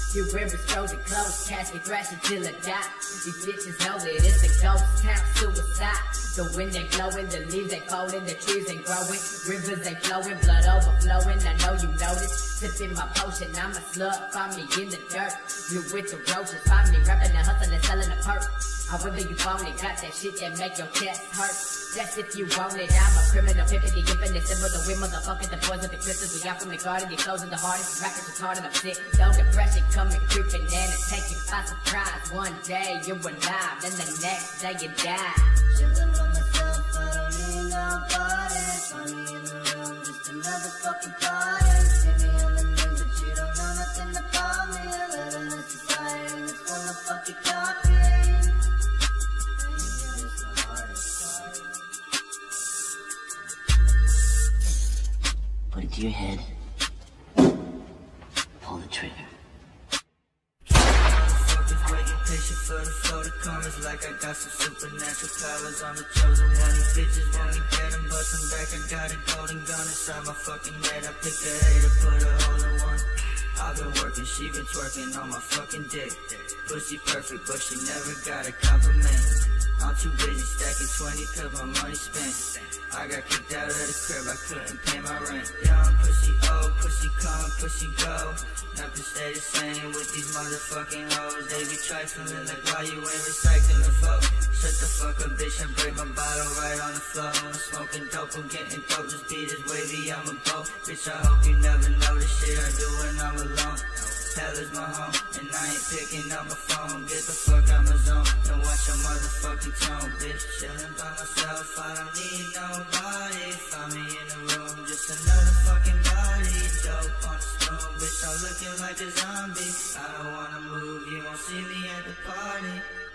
You wear exposing clothes, catch me thrashing till I die. These bitches know that it's a ghost town, suicide. The wind ain't blowing, the leaves ain't folding, the trees ain't growing, rivers ain't flowing, blood overflowing. I know you noticed. Sipping my potion, I'm a slut, find me in the dirt. You with the roaches, find me rapping and hustling, selling a perk. However you want it, got that shit that make your chest hurt. That's if you want it, I'm a criminal, pimpin' gimpin' the symbol, the win, motherfucking the boys with the crystals. We out from the garden, your clothes are the hardest, rackets retarded, I'm sick. Though depression coming, creeping in and take you by surprise. One day you're alive, then the next day you die. Sugar by myself, I don't need nobody. Find me in the room, just another fucking party. See me on the news, but you don't know nothing about me. I live in a society that's full of fucking copy. Put it to your head. Pull the trigger. Motherfuckers waiting patient for the flow to come. It's like I got some supernatural powers. I'm the chosen one. These bitches want me dead and bust them back. I got a golden gun inside my fucking head. I picked a hater, put a hole in one. I've been working, she been twerking on my fucking dick. Pussy perfect, but she never got a compliment. I'm too busy stacking 20 cause my money spent. I got kicked out of the crib, I couldn't pay my rent. Young pussy old, pussy come, pussy go. Nothing stay the same with these motherfucking hoes. They be trifling like why you ain't recycling the flow. Shut the fuck up bitch, I break my bottle right on the floor. I'm smoking dope, I'm getting dope, this beat is wavy, I'm a boat. Bitch I hope you never know the shit I do when I'm alone. Hell is my home, and I ain't picking up my phone. Get the fuck out my zone, don't watch your motherfucking tone. Bitch, chillin' by myself, I don't need nobody. Find me in the room, just another fucking body. Dope on the spoon, bitch, I'm looking like a zombie. I don't wanna move, you won't see me at the party.